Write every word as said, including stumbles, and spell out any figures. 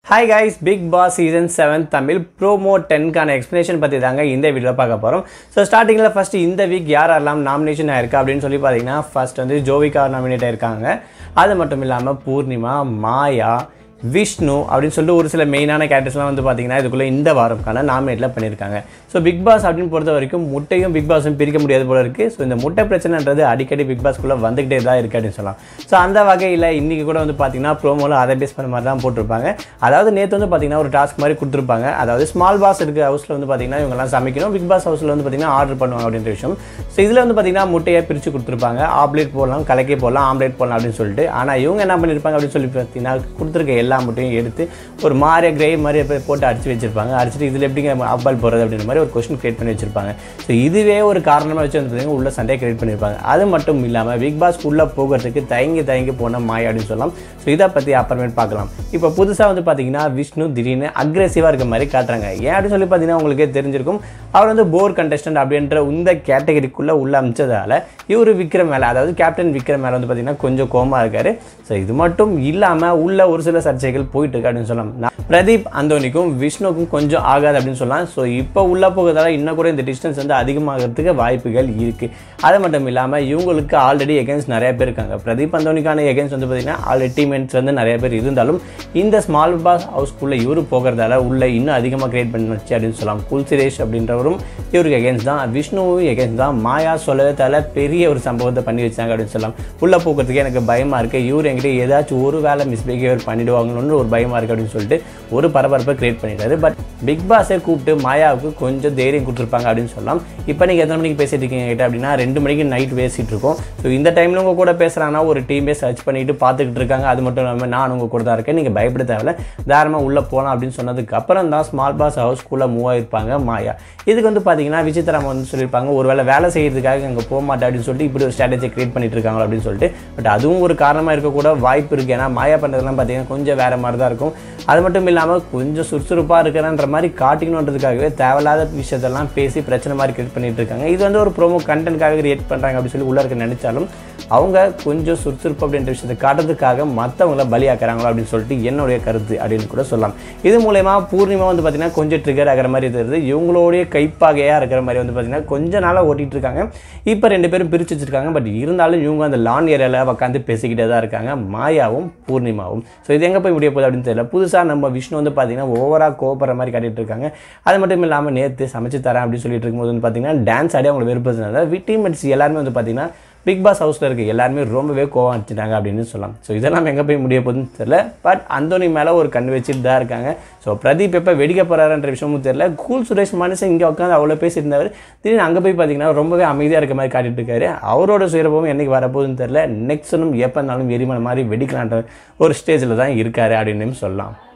Hi guys, Bigg Boss season seven Tamil promo ten கான explanation பத்தி தாங்க இந்த வீடியோல பார்க்க போறோம். So startingல first இந்த வீக் யாரெல்லாம் நாமினேஷன் ஆயிருக்கா அப்படினு சொல்லி பாத்தீங்கன்னா first வந்து ஜோவிகா நாமினேட் ஆயிருக்காங்க. அது மட்டும் இல்லாம பூர்ணிமா, மாயா, விஷ்ணு அப்படினு சொல்லிட்டு ஒரு சில மெயினான கேரக்டர்ஸ்லாம் வந்து பாத்தீங்கன்னா இதுக்குள்ள இந்த வாரம்கான நாமினேட்ல பண்ணிருக்காங்க. சோ பிக் பாஸ் அப்படினு பொறுத்த வரைக்கும் முட்டையும் பிக் பாஸும் பிரிக்க முடியாது போல இருக்கு. சோ இந்த முட்டை பிரச்சனைன்றது அடிக்கடி பிக் பாஸ் குள்ள வந்துட்டே தான் இருக்கு அப்படினு சொல்லலாம். சோ அந்த வகையில இன்னைக்கு கூட வந்து பாத்தீங்கன்னா ப்ரோமோல அதை பேஸ் பண்ண மாதிரி தான் போட்டுருப்பாங்க. அதாவது நேத்து வந்து பாத்தீங்கன்னா ஒரு டாஸ்க் மாதிரி கொடுத்துருப்பாங்க. அதாவது ஸ்மால் பாஸ் இருக்கு ஹவுஸ்ல வந்து பாத்தீங்கன்னா இவங்க எல்லாம் சமைக்கணும், பிக் பாஸ் ஹவுஸ்ல வந்து பாத்தீங்கன்னா ஆர்டர் பண்ணுவாங்க அப்படின்ற விஷயம். சோ இதுல வந்து பாத்தீங்கன்னா முட்டையை பிரிச்சு கொடுத்துருப்பாங்க. ஆம்லெட் போடலாம், கலக்கி போடலாம், ஆம்லெட் போடலாம் அப்படின்னு சொல்லிட்டு. ஆனா இவங்க என்ன பண்ணிருப்பாங்க அப்படின்னு சொல்லி பாத்தீங்கன்னா கொடுத்துருக்க எல்லா முட்டையும் எடுத்து ஒரு மாதிரி கிரே மாதிரி போட்டு அடிச்சு வச்சிருப்பாங்க. அடிச்சுட்டு இதுல எப்படிங்க அப்பால் போறது அப்படின்ற மாதிரி ஒரு கொஸ்டின் கிரியேட் பண்ணி வச்சிருப்பாங்க. ஸோ இதுவே ஒரு காரணமா வச்சு வந்து உள்ள சண்டை கிரியேட் பண்ணிருப்பாங்க. அது மட்டும் இல்லாம பிக் பாஸ் உள்ள போகிறதுக்கு தயங்கி தயங்கி போன மாயா அப்படின்னு சொல்லலாம். ஸோ இதை பத்தி அப்புறமேட் பார்க்கலாம். இப்போ புதுசா வந்து பாத்தீங்கன்னா விஷ்ணு திடீர்னு அக்ரெசிவா இருக்க மாதிரி காட்டுறாங்க. ஏன் அப்படின்னு சொல்லி பாத்தீங்கன்னா உங்களுக்கே தெரிஞ்சிருக்கும், அவர் வந்து போர் கண்டஸ்டன்ட் அப்படின்ற இந்த கேட்டகரிக்குள்ள உள்ள அமைச்சதால இவரு விக்ரம் மேல, அதாவது கேப்டன் விக்ரம் மேல வந்து பாத்தீங்கன்னா கொஞ்சம் கோமா இருக்காரு. ஸோ இது மட்டும் இல்லாம உள்ள ஒரு சில சர்ச்சைகள் போயிட்டு இருக்கு அப்படின்னு சொல்லலாம். பிரதீப் அந்தோனிக்கும் விஷ்ணுக்கும் கொஞ்சம் ஆகாது அப்படின்னு சொல்லலாம். ஸோ இப்போ உள்ள போகிறதால இன்னும் கூட இந்த டிஸ்டன்ஸ் வந்து அதிகமாகிறதுக்கு வாய்ப்புகள் இருக்கு. அது மட்டும் இல்லாமல் இவங்களுக்கு ஆல்ரெடி எகென்ஸ்ட் நிறைய பேர் இருக்காங்க. பிரதீப் அந்தோனிக்கான எகென்ஸ்ட் வந்து பார்த்தீங்கன்னா ஆல்ரெடி டீம்மேட்ஸ் வந்து நிறைய பேர் இருந்தாலும் இந்த ஸ்மால் பாஸ் ஹவுஸ்க்குள்ள இவரு போகிறதால உள்ள இன்னும் அதிகமாக கிரியேட் பண்ணிச்சு அப்படின்னு சொல்லலாம். குல் சுரேஷ் அப்படின்றவரும் இவருக்கு எகென்ஸ்ட் தான், விஷ்ணுவும் எகென்ஸ்ட் தான். மாயா சொல்லதால பெரிய ஒரு சம்பவத்தை பண்ணி வச்சாங்க அப்படின்னு சொல்லலாம். உள்ள போகிறதுக்கு எனக்கு பயமா இருக்கு, இவர் என்கிட்ட ஏதாச்சும் ஒரு வேலை மிஸ்பிஹேவியர் பண்ணிடுவாங்கன்னு ஒரு பயமா இருக்கு அப்படின்னு சொல்லிட்டு ஒரு பரபரப்பை கிரியேட் பண்ணிட்டாரு. பட் பிக் பாஸை கூப்பிட்டு மாயாவுக்கு கொஞ்சம் தைரியம் கொடுத்துருப்பாங்க அப்படின்னு சொல்லலாம். இப்போ நீங்கள் எத்தனை மணிக்கு பேசிட்டு இருக்கீங்க கிட்ட அப்படின்னா ரெண்டு மணிக்கு நைட் பேசிட்டு இருக்கோம். ஸோ இந்த டைமில் உங்கள் கூட பேசுகிறாங்கன்னா ஒரு டீமே சர்ச் பண்ணிட்டு பார்த்துக்கிட்டு இருக்காங்க. அது மட்டும் இல்லாமல் நான் உங்கள் கூட தான் இருக்கேன், நீங்கள் பயப்பட தேவையில்ல, தாராளமாக உள்ளே போகலாம் அப்படின்னு சொன்னதுக்கு அப்புறம் தான் ஸ்மால் பாஸ் ஹவுஸ்க்குள்ளே மூவ் ஆகிருப்பாங்க மாயா. இதுக்கு வந்து பார்த்தீங்கன்னா விசித்திரம் வந்து சொல்லியிருப்பாங்க, ஒரு வேளை வேலை செய்யறதுக்காக அங்கே போக மாட்டேன் அப்படின்னு சொல்லிட்டு இப்படி ஒரு ஸ்ட்ராட்டஜி கிரியேட் பண்ணிட்டு இருக்காங்க அப்படின்னு சொல்லிட்டு. பட் அதுவும் ஒரு காரணமாக இருக்கக்கூட வாய்ப்பு இருக்குது. ஏன்னா மாயா பண்ணுறதுலாம் பார்த்தீங்கன்னா கொஞ்சம் வேறு மாதிரி தான் இருக்கும். அது மட்டும் இல்லாமல் கொஞ்சம் சுறுசுறுப்பாக இருக்கிறன்ற மாதிரி காட்டிக்கணுன்றதுக்காகவே தேவையில்லாத விஷயத்தெல்லாம் பேசி பிரச்சனை மாதிரி கிரியேட் பண்ணிட்டு இருக்காங்க. இது வந்து ஒரு ப்ரோமோ கண்டென்ட்காக கிரியேட் பண்ணுறாங்க அப்படின்னு சொல்லி உள்ள இருக்க நினைச்சாலும் அவங்க கொஞ்சம் சுறுசுறுப்பு அப்படின்ற விஷயத்தை காட்டுறதுக்காக மற்றவங்கள பலியாக்குறாங்களோ அப்படின்னு சொல்லிட்டு என்னுடைய கருத்து அப்படின்னு கூட சொல்லலாம். இது மூலயமா பூர்ணிமா வந்து பார்த்தீங்கன்னா கொஞ்சம் ட்ரிகர் ஆகிற மாதிரி தெரியுது. இவங்களோடைய கைப்பாகையாக இருக்கிற மாதிரி வந்து பார்த்தீங்கன்னா கொஞ்ச நாளாக ஓட்டிகிட்டு இருக்காங்க. இப்போ ரெண்டு பேரும் பிரித்து வச்சிருக்காங்க. பட் இருந்தாலும் இவங்க அந்த லான் ஏரியாவில் உட்காந்து பேசிக்கிட்டே தான் இருக்காங்க, மாயாவும் பூர்ணிமாவும். ஸோ இது எங்கே போய் முடிய போகுது அப்படின்னு தெரியல. புதுசாக நம்ம விஷ்ணு வந்து பார்த்தீங்கன்னா ஓவராக கோபப்படுற மாதிரி காட்டிட்டு இருக்காங்க. அது மட்டும் இல்லாமல் நேற்று சமைச்சு தரேன் அப்படின்னு சொல்லிட்டு இருக்கும்போது வந்து பார்த்தீங்கன்னா டான்ஸ் ஆடி அவங்களை வெறுப்பதுனால டீம்மேட்ஸ் எல்லாருமே வந்து பார்த்தீங்கன்னா பிக் பாஸ் ஹவுஸில் இருக்க எல்லாருமே ரொம்பவே கோவம் அடிச்சிட்டாங்க அப்படின்னு சொல்லலாம். ஸோ இதெல்லாம் எங்கே போய் முடிய போகுதுன்னு தெரியல. பட் அந்தோனி மேலே ஒரு கண் வச்சுட்டு தான் இருக்காங்க. ஸோ பிரதீப் எப்போ வெடிக்க போகிறாருன்ற விஷயமும் தெரியல. கூல் சுரேஷ் மனுஷன் இங்கே உட்காந்து அவ்வளோ பேசியிருந்தவர் திடீர்னு அங்கே போய் பார்த்தீங்கன்னா ரொம்பவே அமைதியாக இருக்க மாதிரி காட்டிட்டு இருக்காரு. அவரோட சுயரபமும் என்னைக்கு வரப்போகுதுன்னு தெரியல. நெக்ஸ்ட்னும் எப்போ இருந்தாலும் எரிமலை மாதிரி வெடிக்கலான்ற ஒரு ஸ்டேஜில் தான் இருக்காரு அப்படின்னு சொல்லலாம்.